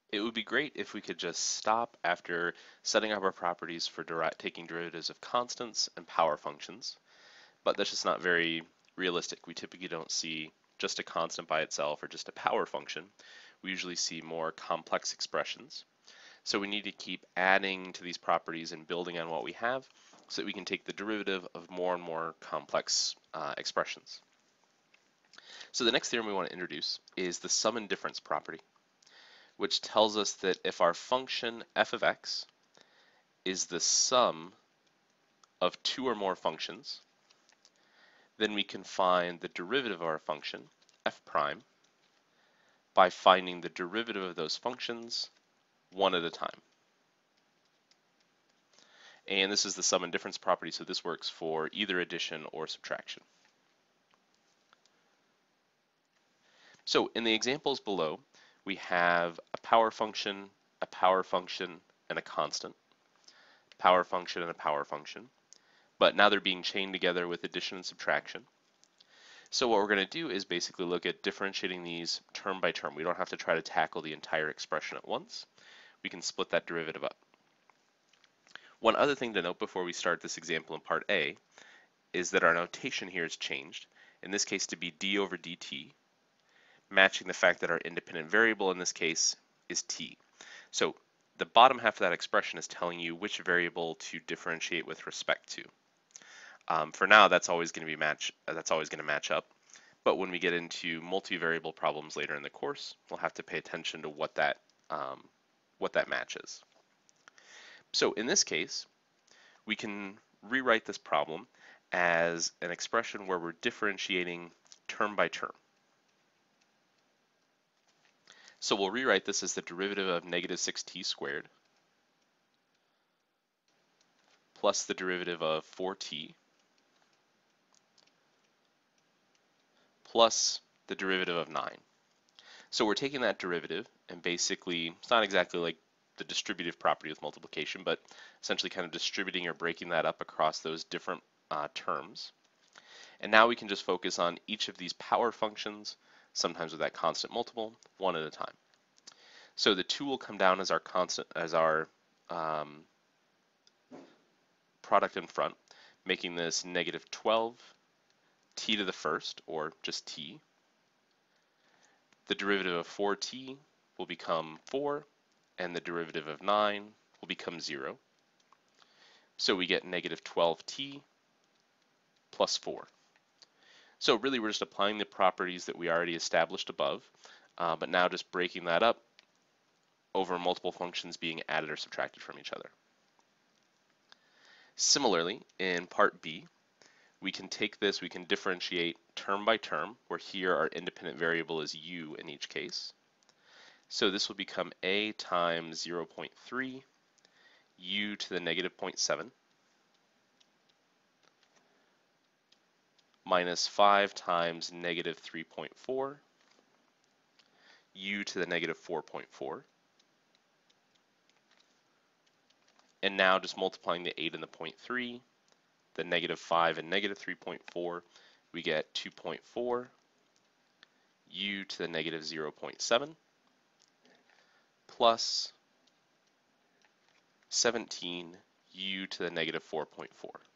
It would be great if we could just stop after setting up our properties for taking derivatives of constants and power functions, but that's just not very realistic. We typically don't see just a constant by itself or just a power function. We usually see more complex expressions. So we need to keep adding to these properties and building on what we have so that we can take the derivative of more and more complex expressions. So the next theorem we want to introduce is the sum and difference property, which tells us that if our function f of x is the sum of two or more functions, then we can find the derivative of our function, f prime, by finding the derivative of those functions one at a time. And this is the sum and difference property, so this works for either addition or subtraction. So in the examples below, we have a power function, and a constant, power function and a power function, but now they're being chained together with addition and subtraction. So what we're going to do is basically look at differentiating these term by term. We don't have to try to tackle the entire expression at once. We can split that derivative up. One other thing to note before we start this example in part A is that our notation here has changed, in this case to be d over dt, matching the fact that our independent variable in this case is t. So the bottom half of that expression is telling you which variable to differentiate with respect to. For now, that's always going to match up. But when we get into multivariable problems later in the course, we'll have to pay attention to what that matches. So in this case, we can rewrite this problem as an expression where we're differentiating term by term. So we'll rewrite this as the derivative of negative 6t squared plus the derivative of 4t plus the derivative of 9. So we're taking that derivative and basically, it's not exactly like the distributive property with multiplication, but essentially kind of distributing or breaking that up across those different terms. And now we can just focus on each of these power functions, sometimes with that constant multiple, one at a time. So the 2 will come down as our constant, as our product in front, making this negative 12 t to the first, or just t. The derivative of 4t will become 4, and the derivative of 9 will become 0. So we get negative 12t plus 4. So really we're just applying the properties that we already established above, but now just breaking that up over multiple functions being added or subtracted from each other. Similarly, in part B, we can take this, we can differentiate term by term, where here our independent variable is u in each case. So this will become a times 0.3 u to the negative 0.7 minus 5 times negative 3.4 u to the negative 4.4. And now just multiplying the 8 and the 0.3, the negative 5 and negative 3.4, we get 2.4 u to the negative 0.7 plus 17 u to the negative 4.4.